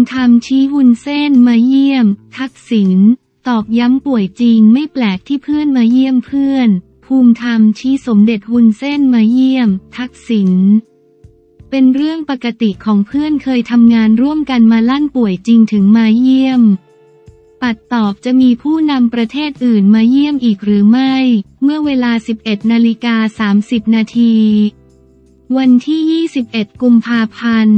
ธรรมชี้วุ้นเส้นมาเยี่ยมทักษิณตอกย้ำป่วยจริงไม่แปลกที่เพื่อนมาเยี่ยมเพื่อนภูมิธรรมชี้สมเด็จวุ้นเส้นมาเยี่ยมทักษิณเป็นเรื่องปกติของเพื่อนเคยทำงานร่วมกันมาลั่นป่วยจริงถึงมาเยี่ยมปัดตอบจะมีผู้นำประเทศอื่นมาเยี่ยมอีกหรือไม่เมื่อเวลา 11:30 นาทีวันที่ 21 กุมภาพันธ์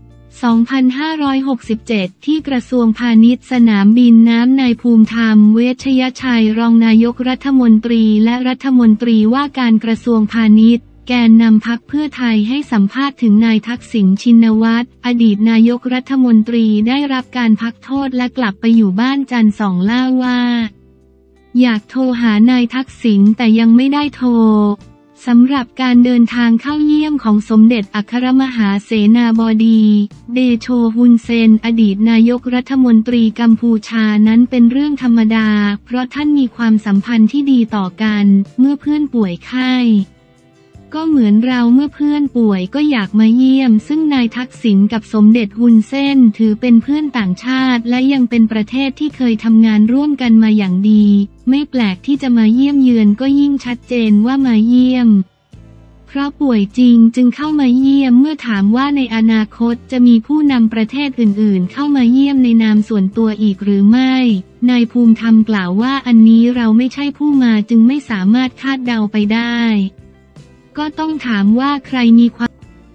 2567 ที่กระทรวงพาณิชย์สนามบินน้ำนายภูมิธรรมเวชยชัยรองนายกรัฐมนตรีและรัฐมนตรีว่าการกระทรวงพาณิชย์แกนนำพรรคเพื่อไทยให้สัมภาษณ์ถึงนายทักษิณชินวัตรอดีตนายกรัฐมนตรีได้รับการพักโทษและกลับไปอยู่บ้านจันทร์สองเล่าว่าอยากโทรหานายทักษิณแต่ยังไม่ได้โทรสำหรับการเดินทางเข้าเยี่ยมของสมเด็จอัครมหาเสนาบดีเดโชฮุนเซนอดีตนายกรัฐมนตรีกัมพูชานั้นเป็นเรื่องธรรมดาเพราะท่านมีความสัมพันธ์ที่ดีต่อกันเมื่อเพื่อนป่วยไข้ก็เหมือนเราเมื่อเพื่อนป่วยก็อยากมาเยี่ยมซึ่งนายทักษิณกับสมเด็จฮุนเซนถือเป็นเพื่อนต่างชาติและยังเป็นประเทศที่เคยทำงานร่วมกันมาอย่างดีไม่แปลกที่จะมาเยี่ยมเยือนก็ยิ่งชัดเจนว่ามาเยี่ยมเพราะป่วยจริงจึงเข้ามาเยี่ยมเมื่อถามว่าในอนาคตจะมีผู้นำประเทศอื่นๆเข้ามาเยี่ยมในนามส่วนตัวอีกหรือไม่นายภูมิธรรมกล่าวว่าอันนี้เราไม่ใช่ผู้มาจึงไม่สามารถคาดเดาไปได้ก็ต้องถามว่าใครมีความ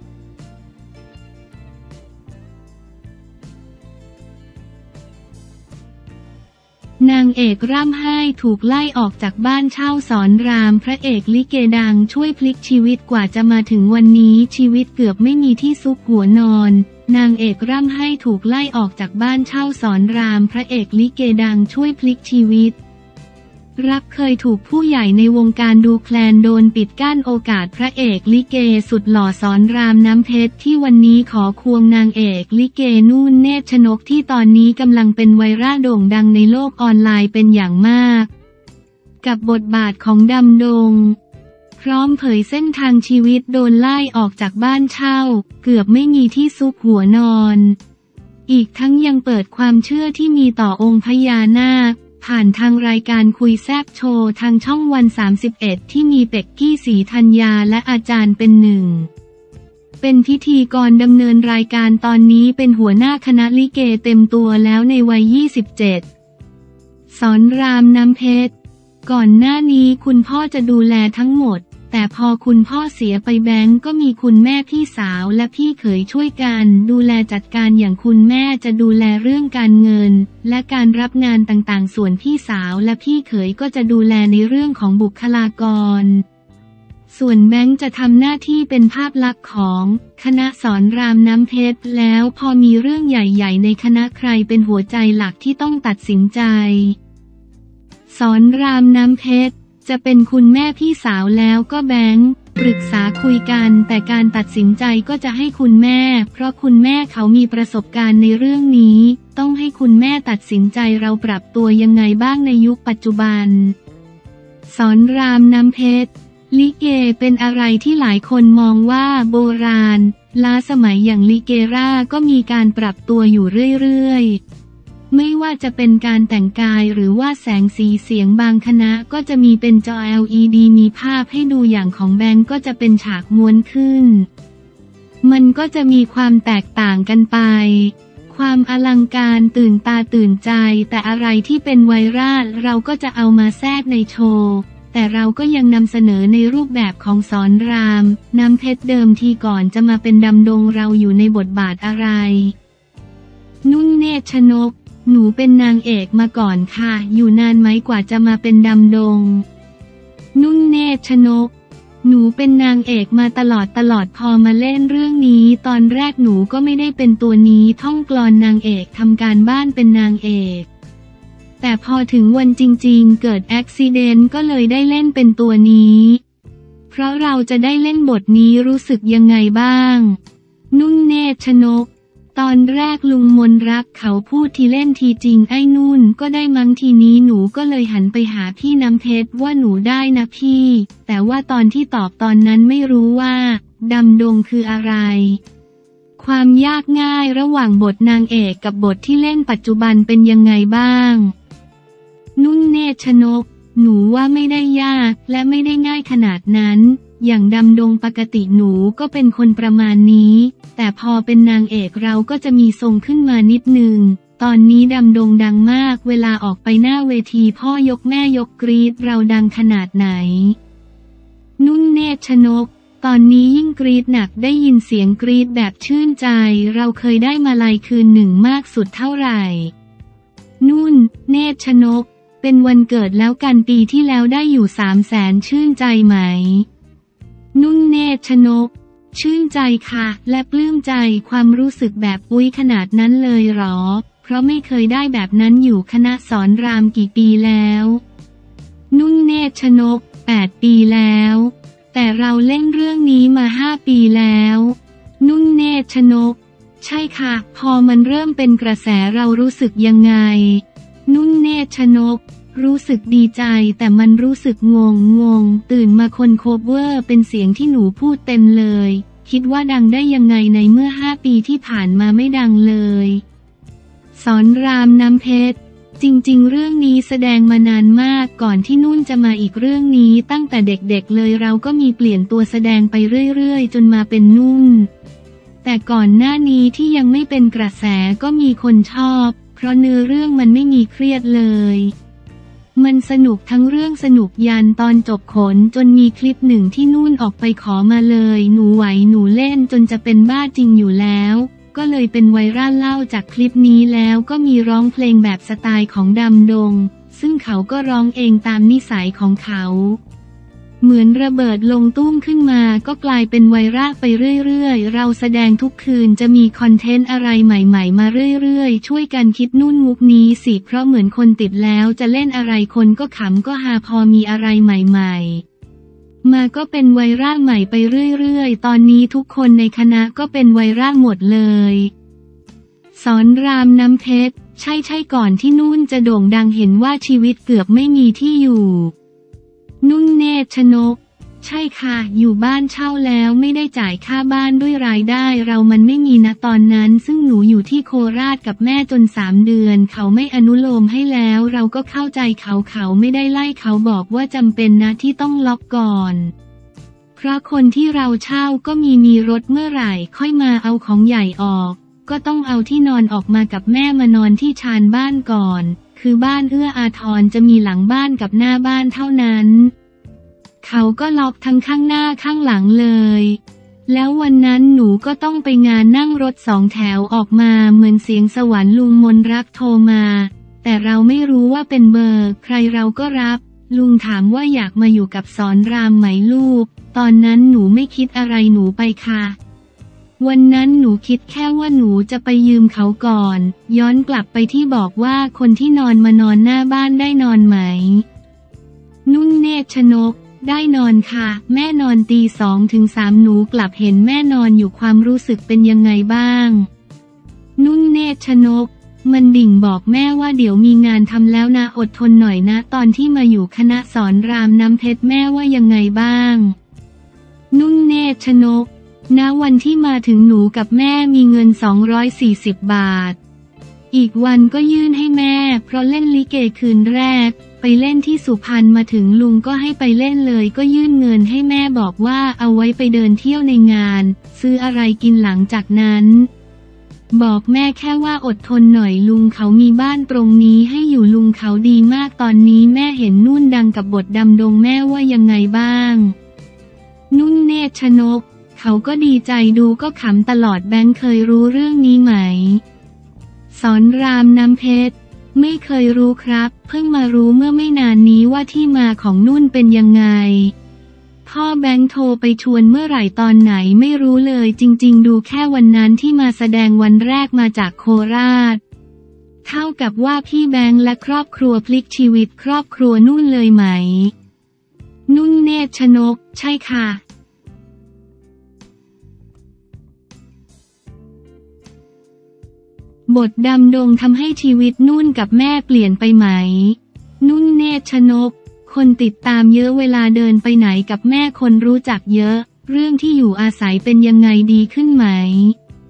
นางเอกร่ำไห้ถูกไล่ออกจากบ้านเช่าสอนรามพระเอกลิเกดังช่วยพลิกชีวิตกว่าจะมาถึงวันนี้ชีวิตเกือบไม่มีที่ซุกหัวนอนนางเอกร่ำไห้ถูกไล่ออกจากบ้านเช่าสอนรามพระเอกลิเกดังช่วยพลิกชีวิตรักเคยถูกผู้ใหญ่ในวงการดูแคลนโดนปิดกั้นโอกาสพระเอกลิเกสุดหล่อสอนรามน้ำเพชรที่วันนี้ขอควงนางเอกลิเกนุ่นเนตรชนกที่ตอนนี้กำลังเป็นไวรัลโด่งดังในโลกออนไลน์เป็นอย่างมากกับบทบาทของดำดงพร้อมเผยเส้นทางชีวิตโดนไล่ออกจากบ้านเช่าเกือบไม่มีที่ซุกหัวนอนอีกทั้งยังเปิดความเชื่อที่มีต่อองค์พญานาคผ่านทางรายการคุยแซบโชว์ทางช่องวัน31ที่มีเป็กกี้ศรีธัญญาและอาจารย์เป็นหนึ่งเป็นพิธีกรดำเนินรายการตอนนี้เป็นหัวหน้าคณะลิเกเต็มตัวแล้วในวัย27สอนรามน้ำเพชรก่อนหน้านี้คุณพ่อจะดูแลทั้งหมดแต่พอคุณพ่อเสียไปแบงก์ก็มีคุณแม่พี่สาวและพี่เขยช่วยกันดูแลจัดการอย่างคุณแม่จะดูแลเรื่องการเงินและการรับงานต่างๆส่วนพี่สาวและพี่เขยก็จะดูแลในเรื่องของบุคลากรส่วนแบงก์จะทำหน้าที่เป็นภาพลักษณ์ของคณะสอนรามน้ำเพชรแล้วพอมีเรื่องใหญ่ๆในคณะใครเป็นหัวใจหลักที่ต้องตัดสินใจสอนรามน้ำเพชรจะเป็นคุณแม่พี่สาวแล้วก็แบงค์ปรึกษาคุยกันแต่การตัดสินใจก็จะให้คุณแม่เพราะคุณแม่เขามีประสบการณ์ในเรื่องนี้ต้องให้คุณแม่ตัดสินใจเราปรับตัวยังไงบ้างในยุคปัจจุบันสอนรามน้ำเพชรลิเกเป็นอะไรที่หลายคนมองว่าโบราณล้าสมัยอย่างลิเกร่าก็มีการปรับตัวอยู่เรื่อยๆไม่ว่าจะเป็นการแต่งกายหรือว่าแสงสีเสียงบางคณะก็จะมีเป็นจอ LED มีภาพให้ดูอย่างของแบงก์ก็จะเป็นฉากม้วนขึ้นมันก็จะมีความแตกต่างกันไปความอลังการตื่นตาตื่นใจแต่อะไรที่เป็นไวรัลเราก็จะเอามาแทรกในโชว์แต่เราก็ยังนำเสนอในรูปแบบของสอนรามน้ำเพชรเดิมทีก่อนจะมาเป็นดำดงเราอยู่ในบทบาทอะไรนุ่นเนตรชนกหนูเป็นนางเอกมาก่อนค่ะอยู่นานไหมกว่าจะมาเป็นดำดงนุ่นเนตรชนกหนูเป็นนางเอกมาตลอดพอมาเล่นเรื่องนี้ตอนแรกหนูก็ไม่ได้เป็นตัวนี้ท่องกลอนนางเอกทำการบ้านเป็นนางเอกแต่พอถึงวันจริงๆเกิดอุบัติเหตุก็เลยได้เล่นเป็นตัวนี้เพราะเราจะได้เล่นบทนี้รู้สึกยังไงบ้างนุ่นเนตรชนกตอนแรกลุงมนรักเขาพูดทีเล่นทีจริงไอ้นุ่นก็ได้มั้งทีนี้หนูก็เลยหันไปหาพี่น้ำเพชรว่าหนูได้นะพี่แต่ว่าตอนที่ตอบตอนนั้นไม่รู้ว่าดำดงคืออะไรควความยากง่ายระหว่างบทนางเอกกับบทที่เล่นปัจจุบันเป็นยังไงบ้างนุ่นเนตรชนกหนูว่าไม่ได้ยากและไม่ได้ง่ายขนาดนั้นอย่างดำดงปกติหนูก็เป็นคนประมาณนี้แต่พอเป็นนางเอกเราก็จะมีทรงขึ้นมานิดนึงตอนนี้ดำดงดังมากเวลาออกไปหน้าเวทีพ่อยกแม่ยกกรี๊ดเราดังขนาดไหนนุ่นเนตรชนกตอนนี้ยิ่งกรี๊ดหนักได้ยินเสียงกรี๊ดแบบชื่นใจเราเคยได้มาลัยคืนหนึ่งมากสุดเท่าไหร่นุ่นเนตรชนกเป็นวันเกิดแล้วกันปีที่แล้วได้อยู่300,000ชื่นใจไหมนุ่นเนตรชนกชื่นใจค่ะและปลื้มใจความรู้สึกแบบอุ๊ยขนาดนั้นเลยหรอเพราะไม่เคยได้แบบนั้นอยู่คณะสอนรามกี่ปีแล้วนุ่นเนตรชนก8 ปีแล้วแต่เราเล่นเรื่องนี้มา5 ปีแล้วนุ่นเนตรชนกใช่ค่ะพอมันเริ่มเป็นกระแสเรารู้สึกยังไงนุ่นเนตรชนกรู้สึกดีใจแต่มันรู้สึกงงตื่นมาคนโคเวอร์เป็นเสียงที่หนูพูดเต็มเลยคิดว่าดังได้ยังไงในเมื่อ5 ปีที่ผ่านมาไม่ดังเลยสอนรามน้ำเพชรจริงๆเรื่องนี้แสดงมานานมากก่อนที่นุ่นจะมาอีกเรื่องนี้ตั้งแต่เด็กๆเลยเราก็มีเปลี่ยนตัวแสดงไปเรื่อยๆจนมาเป็นนุ่นแต่ก่อนหน้านี้ที่ยังไม่เป็นกระแสก็มีคนชอบเพราะเนื้อเรื่องมันไม่มีเครียดเลยมันสนุกทั้งเรื่องสนุกยันตอนจบขนจนมีคลิปหนึ่งที่นุ่นออกไปขอมาเลยหนูไหวหนูเล่นจนจะเป็นบ้าจริงอยู่แล้วก็เลยเป็นไวรัลเล่าจากคลิปนี้แล้วก็มีร้องเพลงแบบสไตล์ของดำดงซึ่งเขาก็ร้องเองตามนิสัยของเขาเหมือนระเบิดลงตุ้มขึ้นมาก็กลายเป็นไวรัลไปเรื่อยๆเราแสดงทุกคืนจะมีคอนเทนต์อะไรใหม่ๆมาเรื่อยๆช่วยกันคิดนุ่นมุกนี้สิเพราะเหมือนคนติดแล้วจะเล่นอะไรคนก็ขำก็ฮาพอมีอะไรใหม่ๆมาก็เป็นไวรัลใหม่ไปเรื่อยๆตอนนี้ทุกคนในคณะก็เป็นไวรัลหมดเลยสอนรามน้ำเพชรใช่ก่อนที่นุ่นจะโด่งดังเห็นว่าชีวิตเกือบไม่มีที่อยู่นุ่นเนตรชนกใช่ค่ะอยู่บ้านเช่าแล้วไม่ได้จ่ายค่าบ้านด้วยรายได้เรามันไม่มีนะตอนนั้นซึ่งหนูอยู่ที่โคราชกับแม่จน3 เดือนเขาไม่อนุโลมให้แล้วเราก็เข้าใจเขาไม่ได้ไล่เขาบอกว่าจำเป็นนะที่ต้องล็อกก่อนเพราะคนที่เราเช่าก็มีรถเมื่อไหร่ค่อยมาเอาของใหญ่ออกก็ต้องเอาที่นอนออกมากับแม่มานอนที่ชานบ้านก่อนคือบ้านเอื้ออาทรจะมีหลังบ้านกับหน้าบ้านเท่านั้นเขาก็ล็อกทั้งข้างหน้าข้างหลังเลยแล้ววันนั้นหนูก็ต้องไปงานนั่งรถ2 แถวออกมาเหมือนเสียงสวรรค์ลุงมนรักโทรมาแต่เราไม่รู้ว่าเป็นเบอร์ใครเราก็รับลุงถามว่าอยากมาอยู่กับสอนรามไหมลูกตอนนั้นหนูไม่คิดอะไรหนูไปค่ะวันนั้นหนูคิดแค่ว่าหนูจะไปยืมเขาก่อนย้อนกลับไปที่บอกว่าคนที่นอนมานอนหน้าบ้านได้นอนไหมนุ่นเนตรชนกได้นอนค่ะแม่นอนตี 2 ถึง 3หนูกลับเห็นแม่นอนอยู่ความรู้สึกเป็นยังไงบ้างนุ่นเนตรชนกมันดิ่งบอกแม่ว่าเดี๋ยวมีงานทำแล้วนะอดทนหน่อยนะตอนที่มาอยู่คณะสอนรามน้ำเพชรแม่ว่ายังไงบ้างนุ่นเนตรชนกณวันที่มาถึงหนูกับแม่มีเงิน240 บาทอีกวันก็ยื่นให้แม่เพราะเล่นลิเกคืนแรกไปเล่นที่สุพรรณมาถึงลุงก็ให้ไปเล่นเลยก็ยื่นเงินให้แม่บอกว่าเอาไว้ไปเดินเที่ยวในงานซื้ออะไรกินหลังจากนั้นบอกแม่แค่ว่าอดทนหน่อยลุงเขามีบ้านตรงนี้ให้อยู่ลุงเขาดีมากตอนนี้แม่เห็นนุ่นดังกับบทดำดงแม่ว่ายังไงบ้างนุ่นเนตรชนกเขาก็ดีใจดูก็ขำตลอดแบงค์เคยรู้เรื่องนี้ไหมสอนรามน้ำเพชรไม่เคยรู้ครับเพิ่งมารู้เมื่อไม่นานนี้ว่าที่มาของนุ่นเป็นยังไงพ่อแบงค์โทรไปชวนเมื่อไหร่ตอนไหนไม่รู้เลยจริงๆดูแค่วันนั้นที่มาแสดงวันแรกมาจากโคราชเท่ากับว่าพี่แบงค์และครอบครัวพลิกชีวิตครอบครัวนุ่นเลยไหมนุ่นเนตรชนกใช่ค่ะบทดำดงทำให้ชีวิตนุ่นกับแม่เปลี่ยนไปไหมนุ่นเนตรชนกคนติดตามเยอะเวลาเดินไปไหนกับแม่คนรู้จักเยอะเรื่องที่อยู่อาศัยเป็นยังไงดีขึ้นไหม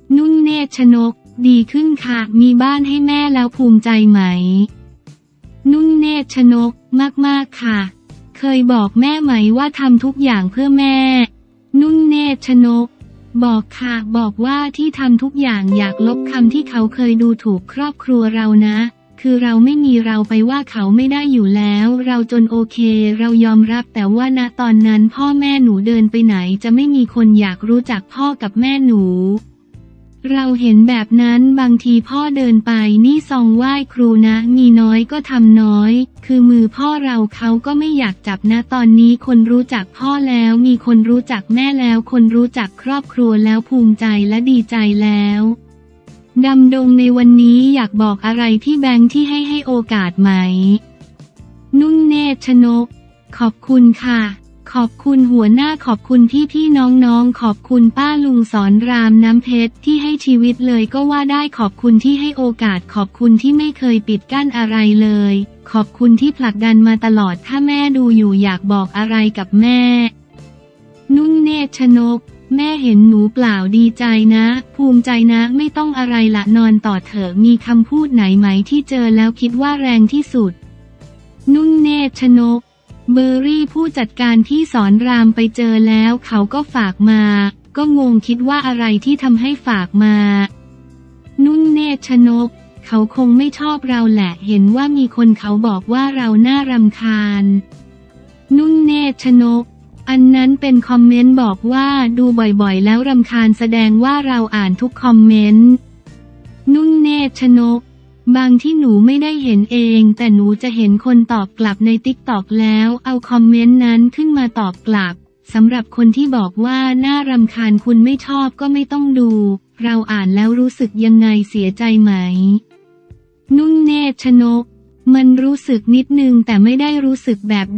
นุ่นเนตรชนกดีขึ้นค่ะมีบ้านให้แม่แล้วภูมิใจไหมนุ่นเนตรชนกมากๆค่ะเคยบอกแม่ไหมว่าทำทุกอย่างเพื่อแม่นุ่นเนตรชนกบอกค่ะบอกว่าที่ทำทุกอย่างอยากลบคำที่เขาเคยดูถูกครอบครัวเรานะคือเราไม่มีเราไปว่าเขาไม่ได้อยู่แล้วเราจนโอเคเรายอมรับแต่ว่าณตอนนั้นพ่อแม่หนูเดินไปไหนจะไม่มีคนอยากรู้จักพ่อกับแม่หนูเราเห็นแบบนั้นบางทีพ่อเดินไปนี่ซองไหว้ครูนะมีน้อยก็ทำน้อยคือมือพ่อเราเขาก็ไม่อยากจับนะตอนนี้คนรู้จักพ่อแล้วมีคนรู้จักแม่แล้วคนรู้จักครอบครัวแล้วภูมิใจและดีใจแล้วดำดงในวันนี้อยากบอกอะไรพี่แบงค์ที่ให้โอกาสไหมนุ่นเนตรชนกขอบคุณค่ะขอบคุณหัวหน้าขอบคุณพี่น้องขอบคุณป้าลุงสอนรามน้ำเพชรที่ให้ชีวิตเลยก็ว่าได้ขอบคุณที่ให้โอกาสขอบคุณที่ไม่เคยปิดกั้นอะไรเลยขอบคุณที่ผลักดันมาตลอดถ้าแม่ดูอยู่อยากบอกอะไรกับแม่นุ่นเนตรชนกแม่เห็นหนูเปล่าดีใจนะภูมิใจนะไม่ต้องอะไรละนอนต่อเถอะมีคำพูดไหนไหมที่เจอแล้วคิดว่าแรงที่สุดนุ่นเนตรชนกเบอร์รี่ผู้จัดการที่สอนรามไปเจอแล้วเขาก็ฝากมาก็งงคิดว่าอะไรที่ทำให้ฝากมานุ่นเนตรชนกเขาคงไม่ชอบเราแหละเห็นว่ามีคนเขาบอกว่าเราน่ารำคาญนุ่นเนตรชนกอันนั้นเป็นคอมเมนต์บอกว่าดูบ่อยๆแล้วรำคาญแสดงว่าเราอ่านทุกคอมเมนต์นุ่นเนตรชนกบางที่หนูไม่ได้เห็นเองแต่หนูจะเห็นคนตอบกลับในติ๊กต็อกแล้วเอาคอมเมนต์นั้นขึ้นมาตอบกลับสำหรับคนที่บอกว่าน่ารำคาญคุณไม่ชอบก็ไม่ต้องดูเราอ่านแล้วรู้สึกยังไงเสียใจไหมนุ่นเนตรชนกมันรู้สึกนิดนึงแต่ไม่ได้รู้สึกแบบ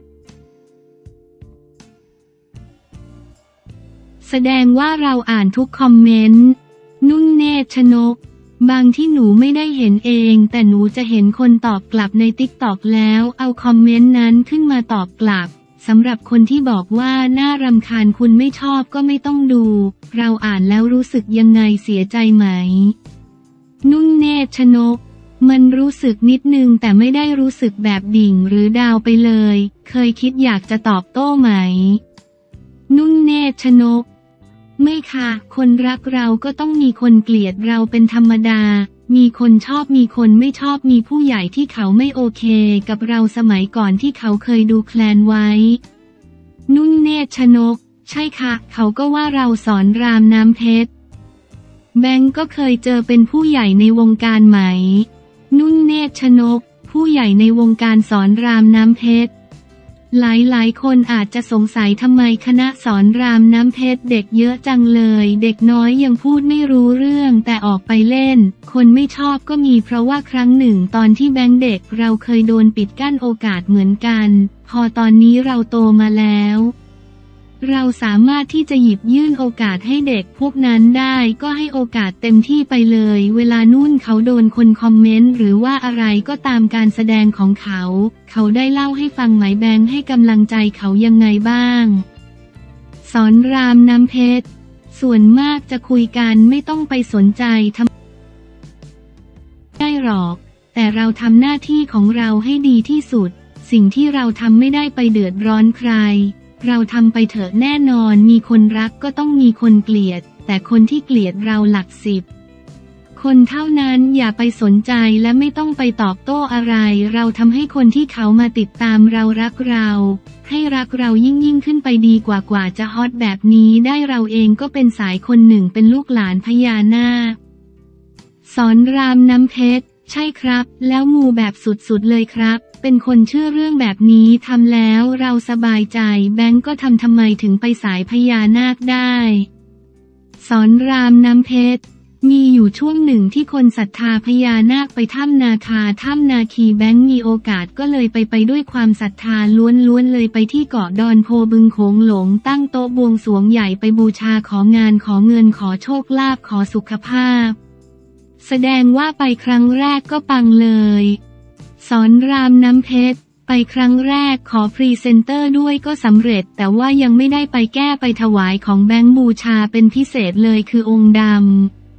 แสดงว่าเราอ่านทุกคอมเมนต์นุ่นเนตรชนกบางที่หนูไม่ได้เห็นเองแต่หนูจะเห็นคนตอบกลับในติ๊กต็อกแล้วเอาคอมเมนต์นั้นขึ้นมาตอบกลับสำหรับคนที่บอกว่าน่ารำคาญคุณไม่ชอบก็ไม่ต้องดูเราอ่านแล้วรู้สึกยังไงเสียใจไหมนุ่นเนตรชนกมันรู้สึกนิดนึงแต่ไม่ได้รู้สึกแบบดิ่งหรือดาวไปเลยเคยคิดอยากจะตอบโต้ไหมนุ่นเนตรชนกไม่ค่ะคนรักเราก็ต้องมีคนเกลียดเราเป็นธรรมดามีคนชอบมีคนไม่ชอบมีผู้ใหญ่ที่เขาไม่โอเคกับเราสมัยก่อนที่เขาเคยดูแคลนไว้นุ่นเนตรชนกใช่ค่ะเขาก็ว่าเราสอนรามน้ำเพชรแบงก์ก็เคยเจอเป็นผู้ใหญ่ในวงการไหมนุ่นเนตรชนกผู้ใหญ่ในวงการสอนรามน้ำเพชรหลายคนอาจจะสงสัยทำไมคณะสอนรามน้ำเพชรเด็กเยอะจังเลยเด็กน้อยยังพูดไม่รู้เรื่องแต่ออกไปเล่นคนไม่ชอบก็มีเพราะว่าครั้งหนึ่งตอนที่แบงค์เด็กเราเคยโดนปิดกั้นโอกาสเหมือนกันพอตอนนี้เราโตมาแล้วเราสามารถที่จะหยิบยื่นโอกาสให้เด็กพวกนั้นได้ก็ให้โอกาสเต็มที่ไปเลยเวลานุ่นเขาโดนคนคอมเมนต์หรือว่าอะไรก็ตามการแสดงของเขาได้เล่าให้ฟังไหมแบงค์ให้กำลังใจเขายังไงบ้างสอนรามน้ำเพชรส่วนมากจะคุยกันไม่ต้องไปสนใจทำได้หรอกแต่เราทำหน้าที่ของเราให้ดีที่สุดสิ่งที่เราทำไม่ได้ไปเดือดร้อนใครเราทำไปเถอะแน่นอนมีคนรักก็ต้องมีคนเกลียดแต่คนที่เกลียดเราหลัก10คนเท่านั้นอย่าไปสนใจและไม่ต้องไปตอบโต้อะไรเราทำให้คนที่เขามาติดตามเรารักเราให้รักเรายิ่งขึ้นไปดีกว่าจะฮอตแบบนี้ได้เราเองก็เป็นสายคนหนึ่งเป็นลูกหลานพญานาคสอนรามน้ำเพชรใช่ครับแล้วมูแบบสุดๆเลยครับเป็นคนเชื่อเรื่องแบบนี้ทำแล้วเราสบายใจแบงก์ก็ทำไมถึงไปสายพญานาคได้สอนรามน้ำเพชรมีอยู่ช่วงหนึ่งที่คนศรัทธาพญานาคไปถ้ำนาคาถ้ำนาคีแบงก์มีโอกาสก็เลยไปด้วยความศรัทธาล้วนเลยไปที่เกาะดอนโพบึงโขงหลงตั้งโต๊ะบวงสรวงใหญ่ไปบูชาของานขอเงินขอโชคลาภขอสุขภาพแสดงว่าไปครั้งแรกก็ปังเลยสอนรามน้ำเพชรไปครั้งแรกขอพรีเซนเตอร์ด้วยก็สำเร็จแต่ว่ายังไม่ได้ไปแก้ไปถวายของแบงค์บูชาเป็นพิเศษเลยคือองค์ด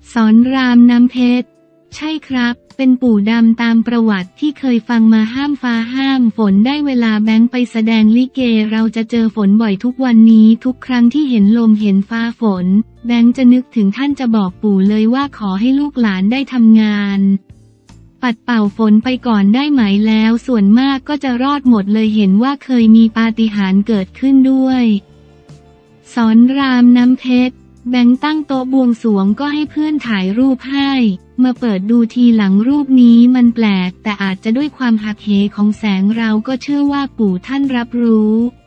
สอนรามน้ำเพชรใช่ครับเป็นปู่ดำตามประวัติที่เคยฟังมาห้ามฟ้าห้ามฝนได้เวลาแบงค์ไปแสดงลิเกเราจะเจอฝนบ่อยทุกวันนี้ทุกครั้งที่เห็นลมเห็นฟ้าฝนแบงค์จะนึกถึงท่านจะบอกปู่เลยว่าขอให้ลูกหลานได้ทำงานปัดเป่าฝนไปก่อนได้ไหมแล้วส่วนมากก็จะรอดหมดเลยเห็นว่าเคยมีปาฏิหาริย์เกิดขึ้นด้วยสอนรามน้ำเพชรแบงค์ตั้งโต๊ะบวงสรวงก็ให้เพื่อนถ่ายรูปให้มาเปิดดูทีหลังรูปนี้มันแปลกแต่อาจจะด้วยความหักเหของแสงเราก็เชื่อว่าปู่ท่านรับรู้